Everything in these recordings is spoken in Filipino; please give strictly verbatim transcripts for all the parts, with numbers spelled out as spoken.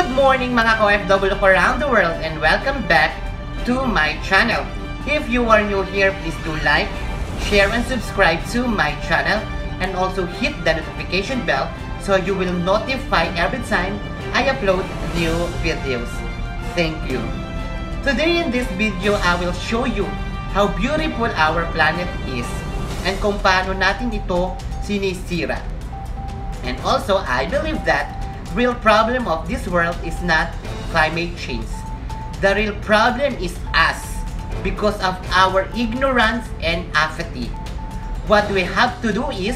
Good morning mga ka-O F W ko around the world and welcome back to my channel. If you are new here, please do like, share and subscribe to my channel and also hit the notification bell so you will notify every time I upload new videos. Thank you. Today in this video, I will show you how beautiful our planet is and kung paano natin ito sinisira. And also, I believe that real problem of this world is not climate change. The real problem is us because of our ignorance and apathy. What we have to do is,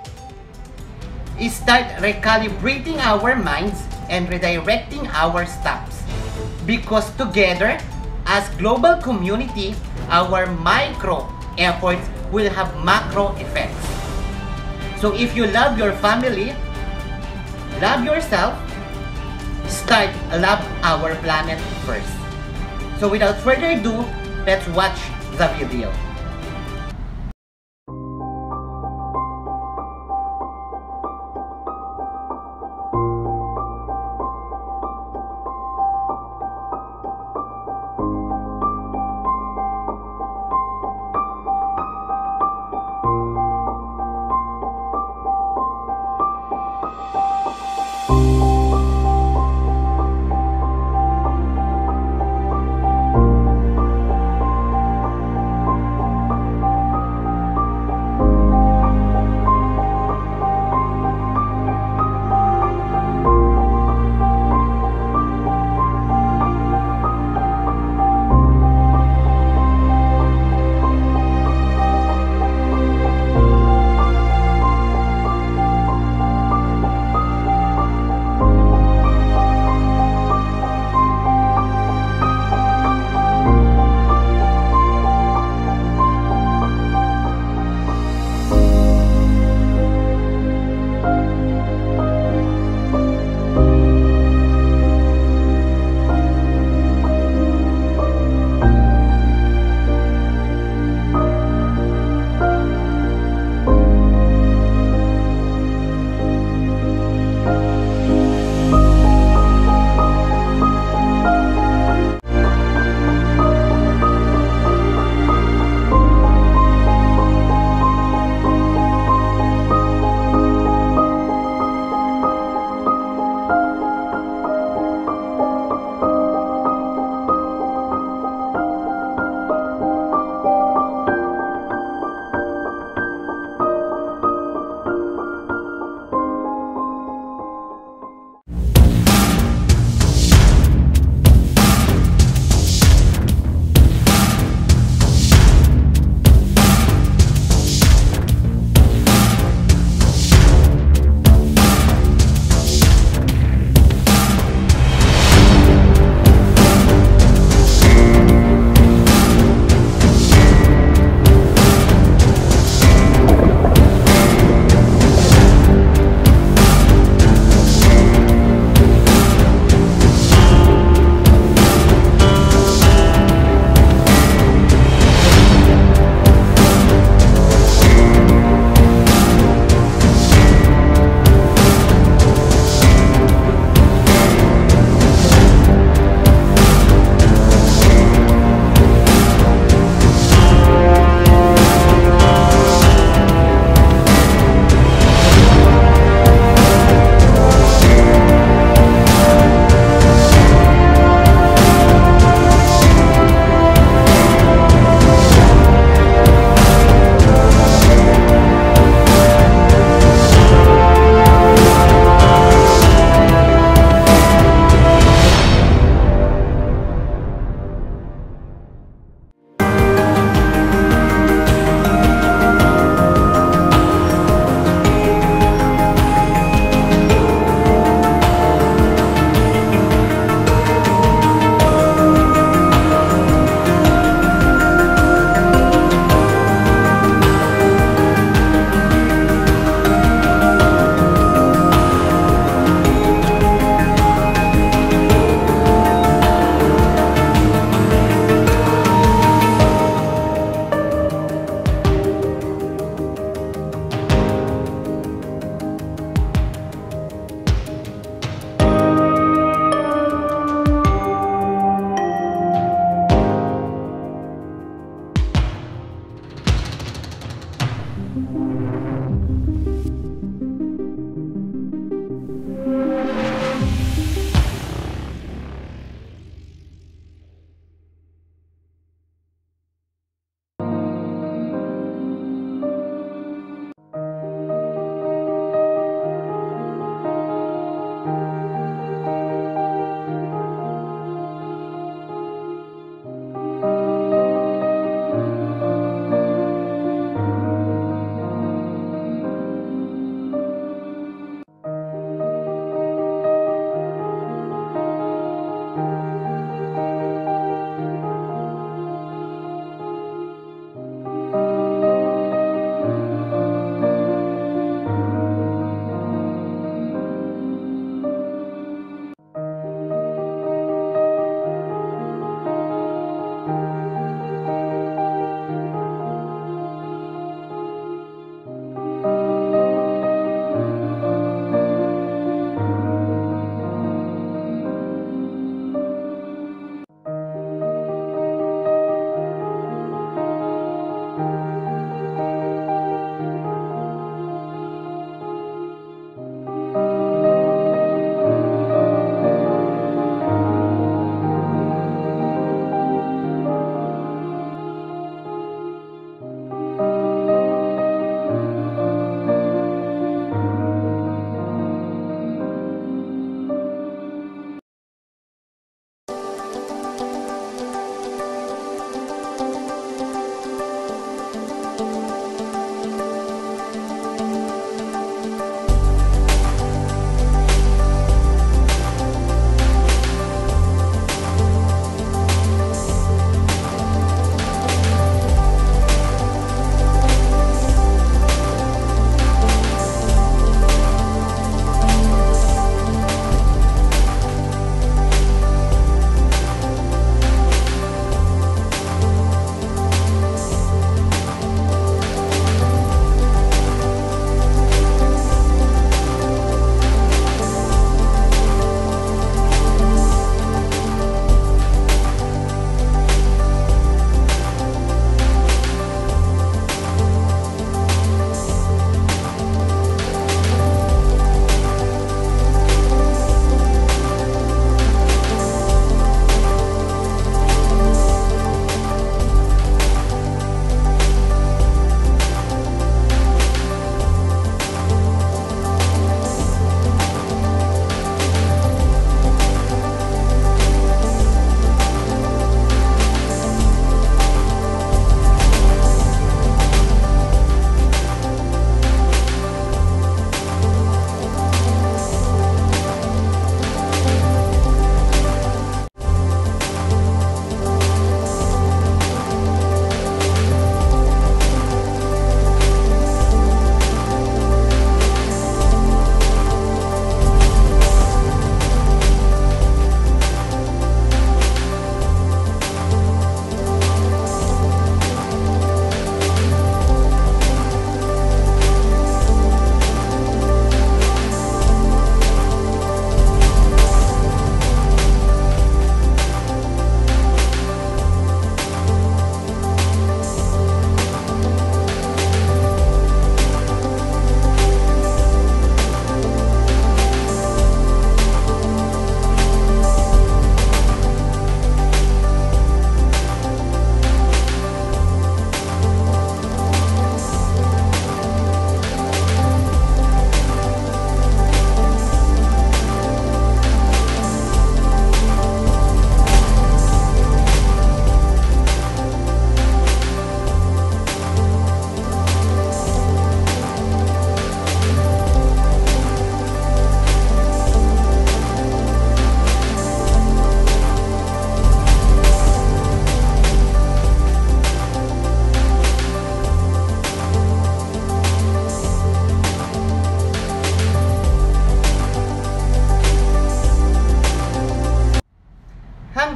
is start recalibrating our minds and redirecting our steps. Because together, as global community, our micro efforts will have macro effects. So if you love your family, love yourself, start love our planet first. So without further ado, let's watch the video.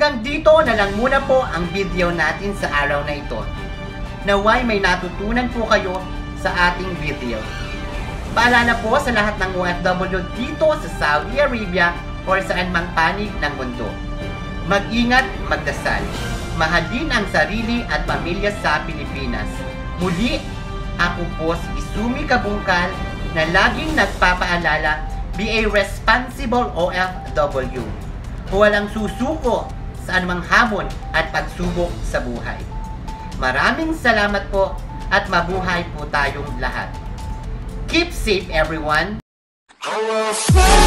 Hanggang dito na lang muna po ang video natin sa araw na ito. Naway may natutunan po kayo sa ating video. Paalala po sa lahat ng O F W dito sa Saudi Arabia or saan mang panig ng mundo. Mag-ingat, magdasal. Mahalin ang sarili at pamilya sa Pilipinas. Muli, ako po si Izumi Cabungcal na laging nagpapaalala, be a responsible O F W. Walang susuko sa anumang hamon at pagsubok sa buhay. Maraming salamat po at mabuhay po tayong lahat. Keep safe everyone!